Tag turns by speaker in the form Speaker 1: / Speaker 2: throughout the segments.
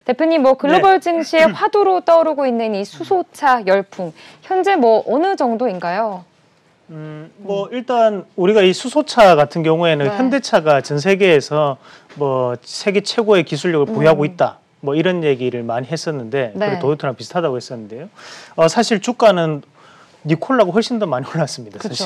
Speaker 1: 대표님, 뭐 글로벌 증시의 화두로 떠오르고 있는 이 수소차 열풍, 현재 뭐 어느 정도인가요?
Speaker 2: 뭐 일단 우리가 이 수소차 같은 경우에는 현대차가 전 세계에서 뭐 세계 최고의 기술력을 보유하고 있다. 뭐 이런 얘기를 많이 했었는데, 그리고 도요타랑 비슷하다고 했었는데요. 사실 주가는 니콜라가 훨씬 더 많이 올랐습니다. 사실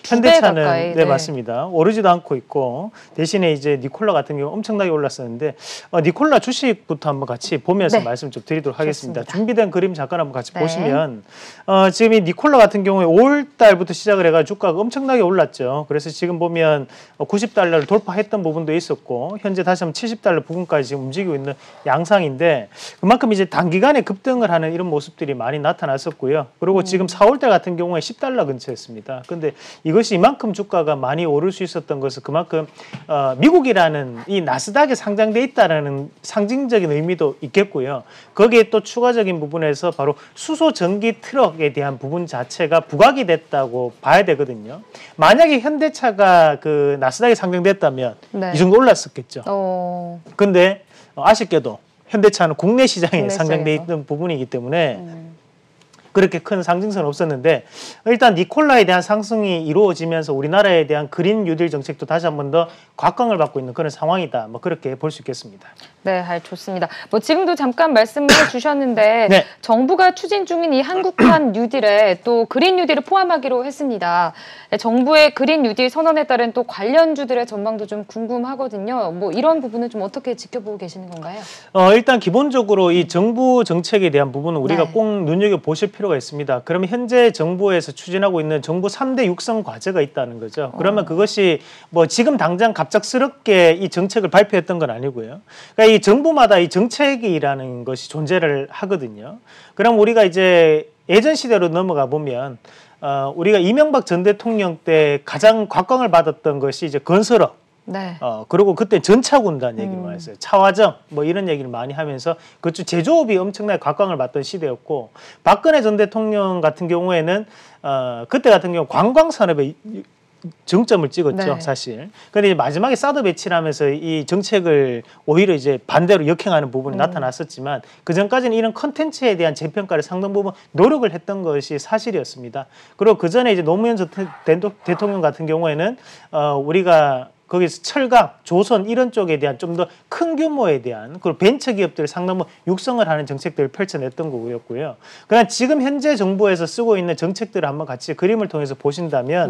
Speaker 2: 현대차는 맞습니다. 오르지도 않고 있고, 대신에 이제 니콜라 같은 경우 엄청나게 올랐었는데, 니콜라 주식부터 한번 같이 보면서 말씀 좀 드리도록 하겠습니다. 좋습니다. 준비된 그림 잠깐 한번 같이 보시면 지금 이 니콜라 같은 경우에 5월 달부터 시작을 해가지고 주가가 엄청나게 올랐죠. 그래서 지금 보면 90달러를 돌파했던 부분도 있었고, 현재 다시 한번 70달러 부근까지 지금 움직이고 있는 양상인데, 그만큼 이제 단기간에 급등을 하는 이런 모습들이 많이 나타났었고요. 그리고 지금 4월 달 같은 경우에 10달러 근처였습니다. 근데 이것이 이만큼 주가가 많이 오를 수 있었던 것은 그만큼 미국이라는 이 나스닥에 상장돼 있다라는 상징적인 의미도 있겠고요. 거기에 또 추가적인 부분에서 바로 수소 전기 트럭에 대한 부분 자체가 부각이 됐다고 봐야 되거든요. 만약에 현대차가 그 나스닥에 상장됐다면 이 정도 올랐었겠죠. 근데 아쉽게도 현대차는 국내 시장에 상장돼 있던 부분이기 때문에 그렇게 큰 상징성은 없었는데, 일단 니콜라에 대한 상승이 이루어지면서 우리나라에 대한 그린 뉴딜 정책도 다시 한 번 더 곽광을 받고 있는 그런 상황이다. 뭐 그렇게 볼 수 있겠습니다.
Speaker 1: 네, 좋습니다. 뭐 지금도 잠깐 말씀을 주셨는데 정부가 추진 중인 이 한국판 뉴딜에 또 그린 뉴딜을 포함하기로 했습니다. 정부의 그린 뉴딜 선언에 따른 또 관련주들의 전망도 좀 궁금하거든요. 뭐 이런 부분은 좀 어떻게 지켜보고 계시는 건가요?
Speaker 2: 일단 기본적으로 이 정부 정책에 대한 부분은 우리가 꼭 눈여겨보실 필요가 있습니다. 그러면 현재 정부에서 추진하고 있는 정부 3대 육성 과제가 있다는 거죠. 그러면 그것이 뭐 지금 당장 갑작스럽게 이 정책을 발표했던 건 아니고요. 그러니까 이 정부마다 이 정책이라는 것이 존재를 하거든요. 그럼 우리가 이제 예전 시대로 넘어가 보면 우리가 이명박 전 대통령 때 가장 곽광을 받았던 것이 이제 건설업. 그리고 그때 전차군단 얘기를 많이 했어요. 차화정 뭐 이런 얘기를 많이 하면서 그쪽 제조업이 엄청나게 곽광을 받던 시대였고, 박근혜 전 대통령 같은 경우에는 그때 같은 경우 관광산업에 정점을 찍었죠, 사실. 그런데 마지막에 사드 배치를 하면서 이 정책을 오히려 이제 반대로 역행하는 부분이 나타났었지만, 그 전까지는 이런 컨텐츠에 대한 재평가를 상당 부분 노력을 했던 것이 사실이었습니다. 그리고 그 전에 이제 노무현 전 대통령 같은 경우에는 우리가 거기서 철강, 조선 이런 쪽에 대한 좀 더 큰 규모에 대한 그리고 벤처 기업들을 상당 부분 육성을 하는 정책들을 펼쳐냈던 거고요. 그러나 지금 현재 정부에서 쓰고 있는 정책들을 한번 같이 그림을 통해서 보신다면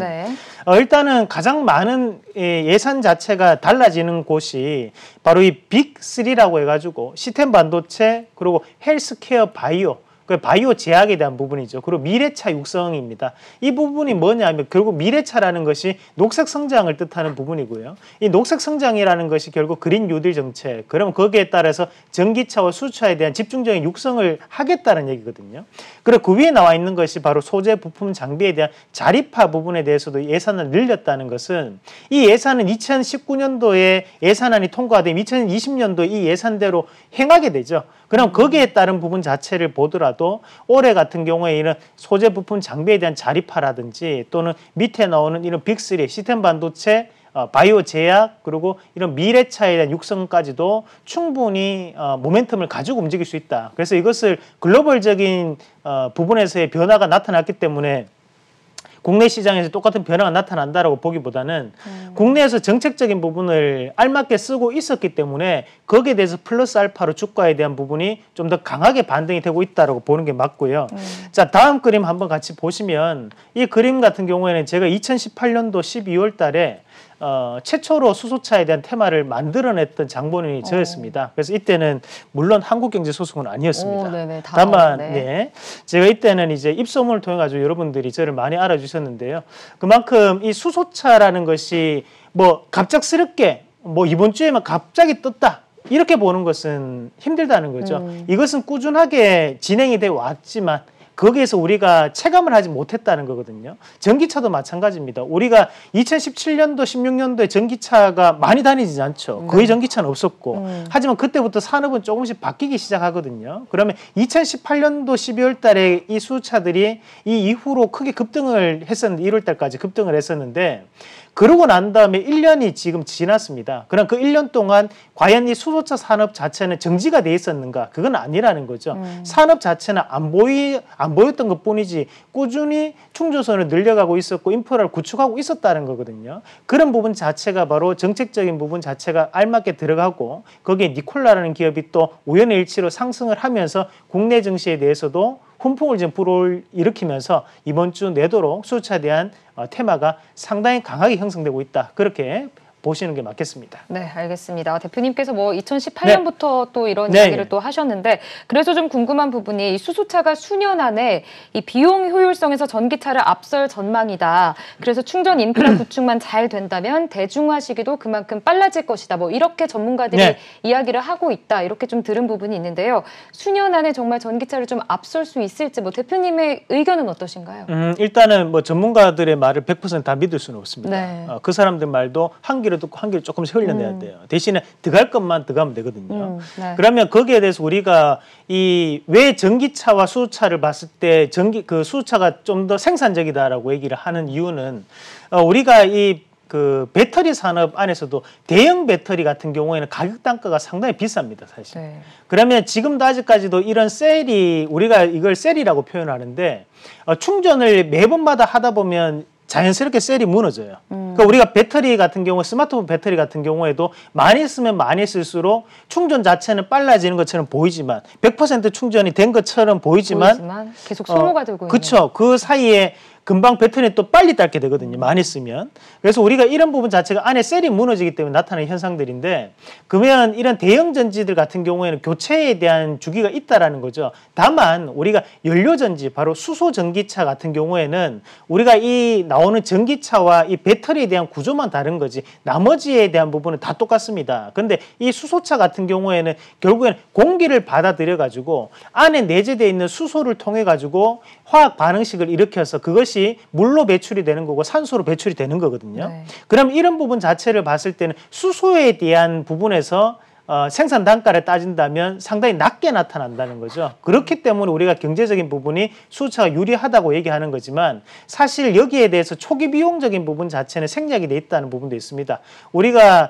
Speaker 2: 일단은 가장 많은 예산 자체가 달라지는 곳이 바로 이 빅3라고 해가지고 시스템 반도체, 그리고 헬스케어, 바이오, 그 바이오 제약에 대한 부분이죠. 그리고 미래차 육성입니다. 이 부분이 뭐냐면 결국 미래차라는 것이 녹색 성장을 뜻하는 부분이고요. 이 녹색 성장이라는 것이 결국 그린 뉴딜 정책, 그러면 거기에 따라서 전기차와 수소차에 대한 집중적인 육성을 하겠다는 얘기거든요. 그리고 그 위에 나와 있는 것이 바로 소재, 부품, 장비에 대한 자립화 부분에 대해서도 예산을 늘렸다는 것은, 이 예산은 2019년도에 예산안이 통과되면 2020년도에 이 예산대로 행하게 되죠. 그럼 거기에 따른 부분 자체를 보더라도 올해 같은 경우에는 소재 부품 장비에 대한 자립화라든지, 또는 밑에 나오는 이런 빅3 시스템 반도체, 바이오 제약, 그리고 이런 미래차에 대한 육성까지도 충분히 모멘텀을 가지고 움직일 수 있다. 그래서 이것을 글로벌적인 부분에서의 변화가 나타났기 때문에 국내 시장에서 똑같은 변화가 나타난다라고 보기보다는 국내에서 정책적인 부분을 알맞게 쓰고 있었기 때문에 거기에 대해서 플러스 알파로 주가에 대한 부분이 좀 더 강하게 반등이 되고 있다라고 보는 게 맞고요. 자, 다음 그림 한번 같이 보시면, 이 그림 같은 경우에는 제가 2018년도 12월 달에 최초로 수소차에 대한 테마를 만들어냈던 장본인이 저였습니다. 그래서 이때는 물론 한국경제소송은 아니었습니다. 다만 제가 이때는 이제 입소문을 통해 가지고 여러분들이 저를 많이 알아주셨는데요. 그만큼 이 수소차라는 것이 뭐 갑작스럽게 뭐 이번 주에만 갑자기 떴다, 이렇게 보는 것은 힘들다는 거죠. 이것은 꾸준하게 진행이 돼 왔지만 거기에서 우리가 체감을 하지 못했다는 거거든요. 전기차도 마찬가지입니다. 우리가 2017년도, 16년도에 전기차가 많이 다니지 않죠. 거의 전기차는 없었고. 하지만 그때부터 산업은 조금씩 바뀌기 시작하거든요. 그러면 2018년도 12월 달에 이 수소차들이 이 이후로 크게 급등을 했었는데, 1월 달까지 급등을 했었는데, 그러고 난 다음에 1년이 지금 지났습니다. 그럼 그 1년 동안 과연 이 수소차 산업 자체는 정지가 돼 있었는가? 그건 아니라는 거죠. 산업 자체는 안 보였던 것뿐이지 꾸준히 충전소를 늘려가고 있었고 인프라를 구축하고 있었다는 거거든요. 그런 부분 자체가 바로 정책적인 부분 자체가 알맞게 들어가고 거기에 니콜라라는 기업이 또 우연의 일치로 상승을 하면서 국내 증시에 대해서도 훈풍을 지금 불어일으키면서 이번 주 내도록 수소차에 대한 테마가 상당히 강하게 형성되고 있다. 그렇게 보시는 게 맞겠습니다.
Speaker 1: 네, 알겠습니다. 대표님께서 뭐 2018년부터 또 이런 이야기를 또 하셨는데 그래서 좀 궁금한 부분이 이 수소차가 수년 안에 이 비용 효율성에서 전기차를 앞설 전망이다. 그래서 충전 인프라 구축만 잘 된다면 대중화 시기도 그만큼 빨라질 것이다. 뭐 이렇게 전문가들이 이야기를 하고 있다. 이렇게 좀 들은 부분이 있는데요. 수년 안에 정말 전기차를 좀 앞설 수 있을지 뭐 대표님의 의견은 어떠신가요?
Speaker 2: 일단은 뭐 전문가들의 말을 100% 다 믿을 수는 없습니다. 그 사람들 말도 한 귀로 듣고 한 귀를 조금씩 흘려내야 돼요. 대신에 들어갈 것만 들어가면 되거든요. 그러면 거기에 대해서 우리가 왜 전기차와 수소차를 봤을 때 그 수소차가 좀 더 생산적이다라고 얘기를 하는 이유는 우리가 그 배터리 산업 안에서도 대형 배터리 같은 경우에는 가격 단가가 상당히 비쌉니다, 사실. 그러면 지금도 아직까지도 이런 셀이 우리가 이걸 셀이라고 표현하는데 충전을 매번마다 하다 보면 자연스럽게 셀이 무너져요. 그러니까 우리가 배터리 같은 경우, 스마트폰 배터리 같은 경우에도 많이 쓰면 많이 쓸수록 충전 자체는 빨라지는 것처럼 보이지만 100% 충전이 된 것처럼 보이지만
Speaker 1: 계속 소모가 되고 있는.
Speaker 2: 그렇죠. 그 사이에 금방 배터리는 또 빨리 닳게 되거든요. 많이 쓰면. 그래서 우리가 이런 부분 자체가 안에 셀이 무너지기 때문에 나타나는 현상들인데 그러면 이런 대형 전지들 같은 경우에는 교체에 대한 주기가 있다라는 거죠. 다만 우리가 연료전지, 바로 수소 전기차 같은 경우에는 우리가 이 나오는 전기차와 이 배터리에 대한 구조만 다른 거지 나머지에 대한 부분은 다 똑같습니다. 근데 이 수소차 같은 경우에는 결국에는 공기를 받아들여 가지고 안에 내재되어 있는 수소를 통해 가지고 화학 반응식을 일으켜서 그것이 물로 배출이 되는 거고 산소로 배출이 되는 거거든요. 그럼 이런 부분 자체를 봤을 때는 수소에 대한 부분에서 생산 단가를 따진다면 상당히 낮게 나타난다는 거죠. 그렇기 때문에 우리가 경제적인 부분이 수소차가 유리하다고 얘기하는 거지만 사실 여기에 대해서 초기 비용적인 부분 자체는 생략이 돼 있다는 부분도 있습니다. 우리가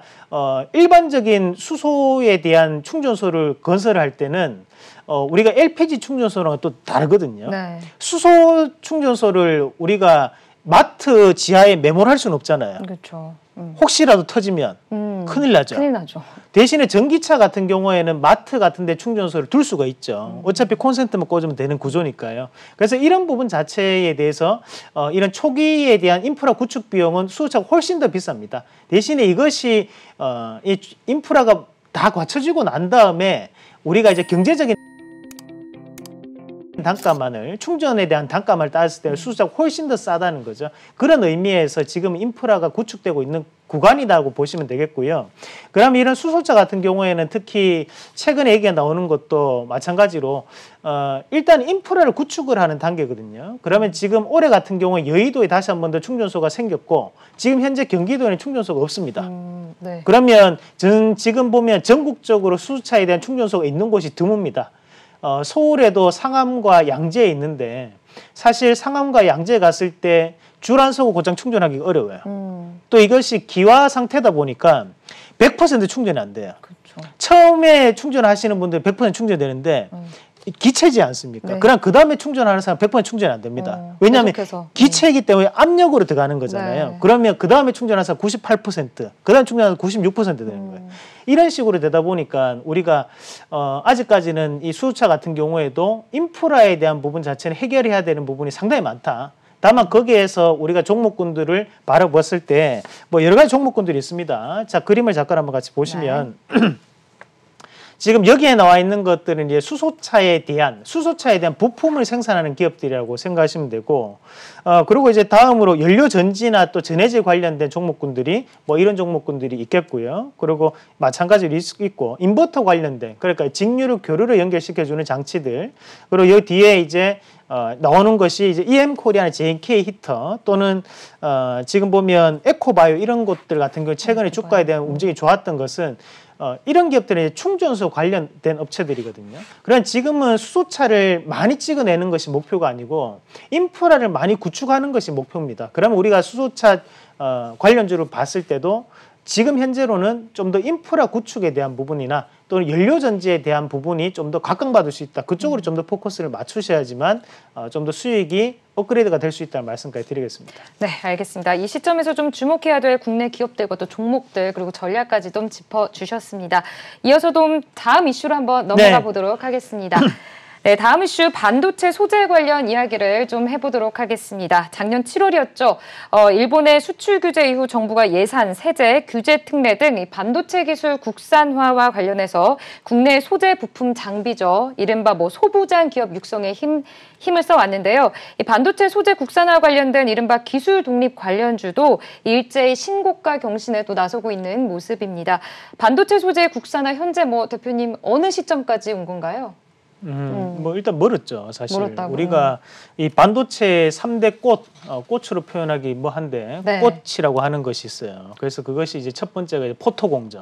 Speaker 2: 일반적인 수소에 대한 충전소를 건설할 때는 우리가 LPG 충전소랑 또 다르거든요. 수소 충전소를 우리가 마트 지하에 매몰할 수는 없잖아요.
Speaker 1: 그렇죠.
Speaker 2: 혹시라도 터지면 큰일 나죠.
Speaker 1: 큰일 나죠.
Speaker 2: 대신에 전기차 같은 경우에는 마트 같은 데 충전소를 둘 수가 있죠. 어차피 콘센트만 꽂으면 되는 구조니까요. 그래서 이런 부분 자체에 대해서 이런 초기에 대한 인프라 구축 비용은 수소차가 훨씬 더 비쌉니다. 대신에 이것이 이 인프라가 다 갖춰지고 난 다음에 우리가 이제 경제적인 단가만을 충전에 대한 단가만을 따졌을 때는 수소차가 훨씬 더 싸다는 거죠. 그런 의미에서 지금 인프라가 구축되고 있는 구간이라고 보시면 되겠고요. 그럼 이런 수소차 같은 경우에는 특히 최근에 얘기가 나오는 것도 마찬가지로 일단 인프라를 구축을 하는 단계거든요. 그러면 지금 올해 같은 경우에 여의도에 다시 한 번 더 충전소가 생겼고 지금 현재 경기도에는 충전소가 없습니다. 그러면 지금 보면 전국적으로 수소차에 대한 충전소가 있는 곳이 드뭅니다. 서울에도 상암과 양재에 있는데 사실 상암과 양재에 갔을 때 줄 안 서고 곧장 충전하기가 어려워요. 또 이것이 기화 상태다 보니까 100% 충전이 안 돼요. 처음에 충전하시는 분들 100% 충전되는데 기체지 않습니까? 그럼 그 다음에 충전하는 사람 100% 충전이 안 됩니다. 왜냐하면 기체이기 때문에 압력으로 들어가는 거잖아요. 그러면 그 다음에 충전하는 사람 98%, 그 다음에 충전하는 96% 되는 거예요. 이런 식으로 되다 보니까 우리가 아직까지는 이 수소차 같은 경우에도 인프라에 대한 부분 자체는 해결해야 되는 부분이 상당히 많다. 다만 거기에서 우리가 종목군들을 바라봤을 때 뭐 여러 가지 종목군들이 있습니다. 자, 그림을 잠깐 한번 같이 보시면 지금 여기에 나와 있는 것들은 이제 수소차에 대한 부품을 생산하는 기업들이라고 생각하시면 되고, 그리고 이제 다음으로 연료 전지나 또 전해질 관련된 종목군들이 뭐 이런 종목군들이 있겠고요. 그리고 마찬가지로 있고, 인버터 관련된, 그러니까 직류를 교류로 연결시켜주는 장치들, 그리고 여기 뒤에 이제 나오는 것이 이제 EM코리아나 JNK 히터 또는 지금 보면 에코바이오 이런 것들 같은 경우 최근에 주가에 대한 움직임이 좋았던 것은 이런 기업들은 충전소 관련된 업체들이거든요. 그러나 지금은 수소차를 많이 찍어내는 것이 목표가 아니고 인프라를 많이 구축하는 것이 목표입니다. 그러면 우리가 수소차 관련주를 봤을 때도 지금 현재로는 좀 더 인프라 구축에 대한 부분이나 또는 연료전지에 대한 부분이 좀 더 각광받을 수 있다. 그쪽으로 좀 더 포커스를 맞추셔야지만 좀 더 수익이 업그레이드가 될 수 있다는 말씀까지 드리겠습니다.
Speaker 1: 네, 알겠습니다. 이 시점에서 좀 주목해야 될 국내 기업들과 또 종목들 그리고 전략까지 좀 짚어주셨습니다. 이어서 좀 다음 이슈로 한번 넘어가 보도록 하겠습니다. 네, 다음 이슈 반도체 소재 관련 이야기를 좀 해보도록 하겠습니다. 작년 7월이었죠. 일본의 수출 규제 이후 정부가 예산, 세제, 규제 특례 등 반도체 기술 국산화와 관련해서 국내 소재 부품 장비죠. 이른바 소부장 기업 육성에 힘을 써왔는데요. 이 반도체 소재 국산화 관련된 이른바 기술 독립 관련주도 일제히 신고가 경신에 또 나서고 있는 모습입니다. 반도체 소재 국산화 현재 대표님 어느 시점까지 온 건가요?
Speaker 2: 일단 멀었죠. 사실
Speaker 1: 멀었다고.
Speaker 2: 우리가 이 반도체 3대 꽃으로 표현하기 한데
Speaker 1: 네.
Speaker 2: 꽃이라고 하는 것이 있어요. 그래서 그것이 이제 첫 번째가 이제 포토 공정,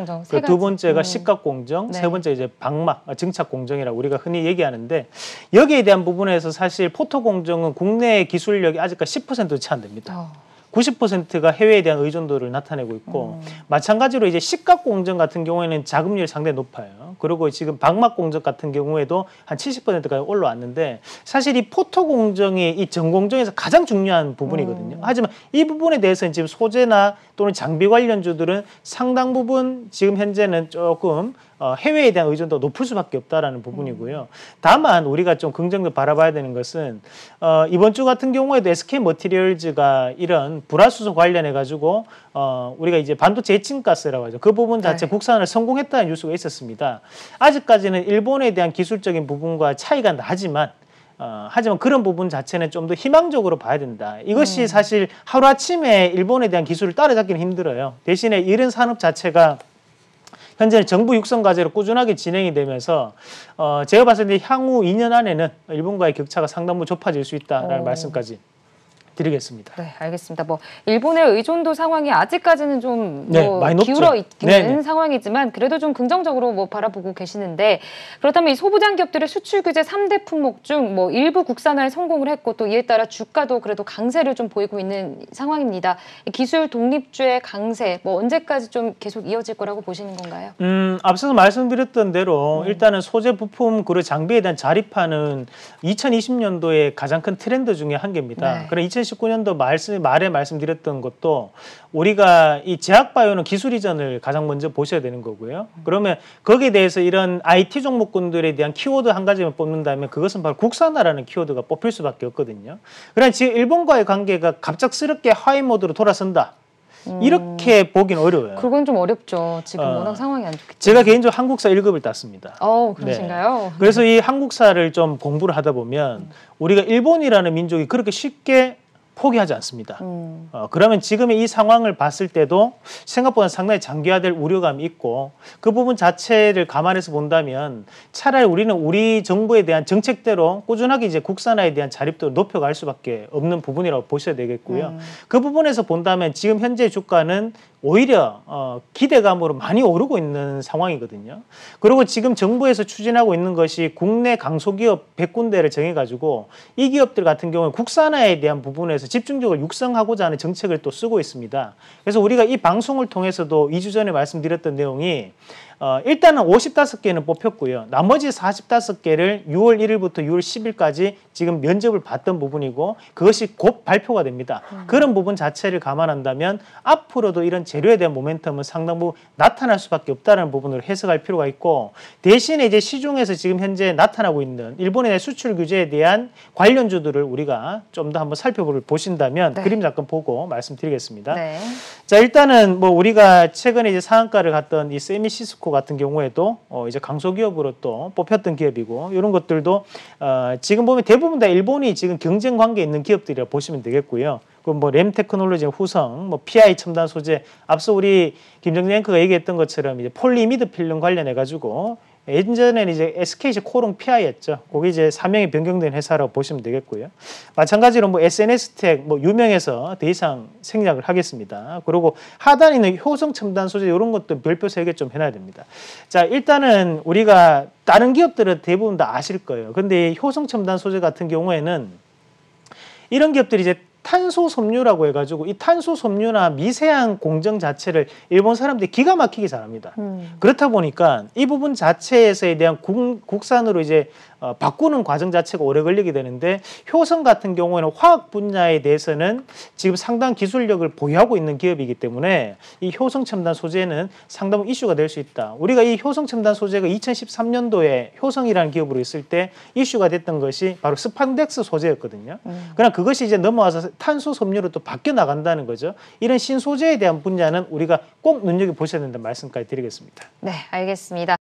Speaker 2: 두 번째가 식각 공정, 네. 세 번째 이제 방막 증착 공정이라고 우리가 흔히 얘기하는데 여기에 대한 부분에서 사실 포토 공정은 국내 기술력이 아직까지 10%도 채 안 됩니다. 90%가 해외에 대한 의존도를 나타내고 있고 마찬가지로 이제 식각 공정 같은 경우에는 자금률이 상당히 높아요. 그리고 지금 방막 공정 같은 경우에도 한 70%까지 올라왔는데 사실 이 포토 공정이 이 전 공정에서 가장 중요한 부분이거든요. 하지만 이 부분에 대해서는 지금 소재나 또는 장비 관련주들은 상당 부분 지금 현재는 조금 해외에 대한 의존도가 높을 수밖에 없다라는 부분이고요. 다만 우리가 좀 긍정적으로 바라봐야 되는 것은 이번 주 같은 경우에도 SK머티리얼즈가 이런 불화수소 관련해 가지고 우리가 이제 반도체 애칭가스라고 하죠. 그 부분 자체 네. 국산을 성공했다는 뉴스가 있었습니다. 아직까지는 일본에 대한 기술적인 부분과 차이가 나지만 하지만 그런 부분 자체는 좀 더 희망적으로 봐야 된다. 이것이 사실 하루아침에 일본에 대한 기술을 따라잡기는 힘들어요. 대신에 이런 산업 자체가 현재는 정부 육성 과제로 꾸준하게 진행이 되면서 제가 봤을 때 향후 2년 안에는 일본과의 격차가 상당 부분 좁아질 수 있다라는 말씀까지 드리겠습니다.
Speaker 1: 네, 알겠습니다. 일본의 의존도 상황이 아직까지는 좀
Speaker 2: 많이
Speaker 1: 기울어 있는 상황이지만 그래도 좀 긍정적으로 바라보고 계시는데 그렇다면 이 소부장 기업들의 수출 규제 3대 품목 중 일부 국산화에 성공을 했고 또 이에 따라 주가도 그래도 강세를 좀 보이고 있는 상황입니다. 기술 독립주의 강세 언제까지 좀 계속 이어질 거라고 보시는 건가요?
Speaker 2: 앞서서 말씀드렸던 대로 일단은 소재 부품 그리고 장비에 대한 자립화는 2020년도에 가장 큰 트렌드 중에 한 개입니다. 네. 그럼 2019년도 말에 말씀드렸던 것도 우리가 이 제약바이오는 기술 이전을 가장 먼저 보셔야 되는 거고요. 그러면 거기에 대해서 이런 IT 종목군들에 대한 키워드 한 가지만 뽑는다면 그것은 바로 국산화라는 키워드가 뽑힐 수밖에 없거든요. 그러나 지금 일본과의 관계가 갑작스럽게 하이 모드로 돌아선다. 이렇게 보기는 어려워요.
Speaker 1: 그건 좀 어렵죠. 지금 워낙 상황이 안 좋기 때문에.
Speaker 2: 제가 개인적으로 한국사 1급을 땄습니다.
Speaker 1: 그러신가요?
Speaker 2: 네. 그래서 이 한국사를 좀 공부를 하다 보면 우리가 일본이라는 민족이 그렇게 쉽게 포기하지 않습니다. 그러면 지금의 이 상황을 봤을 때도 생각보다 상당히 장기화될 우려감이 있고 그 부분 자체를 감안해서 본다면 차라리 우리는 우리 정부에 대한 정책대로 꾸준하게 이제 국산화에 대한 자립도를 높여갈 수밖에 없는 부분이라고 보셔야 되겠고요. 그 부분에서 본다면 지금 현재 주가는 오히려 기대감으로 많이 오르고 있는 상황이거든요. 그리고 지금 정부에서 추진하고 있는 것이 국내 강소기업 100군데를 정해가지고 이 기업들 같은 경우는 국산화에 대한 부분에서 집중적으로 육성하고자 하는 정책을 또 쓰고 있습니다. 그래서 우리가 이 방송을 통해서도 2주 전에 말씀드렸던 내용이 일단은 55개는 뽑혔고요. 나머지 45개를 6월 1일부터 6월 10일까지 지금 면접을 봤던 부분이고 그것이 곧 발표가 됩니다. 그런 부분 자체를 감안한다면 앞으로도 이런 재료에 대한 모멘텀은 상당 부분 나타날 수밖에 없다는 부분을 해석할 필요가 있고 대신에 이제 시중에서 지금 현재 나타나고 있는 일본의 수출 규제에 대한 관련주들을 우리가 좀 더 한번 살펴보신다면 그림 잠깐 보고 말씀드리겠습니다. 네. 자, 일단은 우리가 최근에 이제 상한가를 갔던 이 세미시스코 같은 경우에도 이제 강소기업으로 또 뽑혔던 기업이고 이런 것들도 지금 보면 대부분 다 일본이 지금 경쟁 관계에 있는 기업들이라 보시면 되겠고요. 그 램테크놀로지, 후성, PI 첨단 소재, 앞서 우리 김정진 앵커가 얘기했던 것처럼 이제 폴리미드 필름 관련해 가지고 예전에는 이제 SKC 코롱 PI였죠. 거기 이제 사명이 변경된 회사라고 보시면 되겠고요. 마찬가지로 뭐 SNS텍 뭐 유명해서 더 이상 생략을 하겠습니다. 그리고 하단에 있는 효성 첨단 소재 이런 것도 별표 3개 좀 해놔야 됩니다. 자, 일단은 우리가 다른 기업들은 대부분 다 아실 거예요. 근데 효성 첨단 소재 같은 경우에는 이런 기업들이 이제 탄소 섬유라고 해가지고 이 탄소 섬유나 미세한 공정 자체를 일본 사람들이 기가 막히게 잘합니다. 그렇다 보니까 이 부분 자체에서에 대한 국산으로 이제 바꾸는 과정 자체가 오래 걸리게 되는데 효성 같은 경우에는 화학 분야에 대해서는 지금 상당한 기술력을 보유하고 있는 기업이기 때문에 이 효성 첨단 소재는 상당히 이슈가 될 수 있다. 우리가 이 효성 첨단 소재가 2013년도에 효성이라는 기업으로 있을 때 이슈가 됐던 것이 바로 스판덱스 소재였거든요. 그러나 그것이 이제 넘어와서 탄소 섬유로 또 바뀌어 나간다는 거죠. 이런 신소재에 대한 분야는 우리가 꼭 눈여겨보셔야 된다는 말씀까지 드리겠습니다.
Speaker 1: 네, 알겠습니다.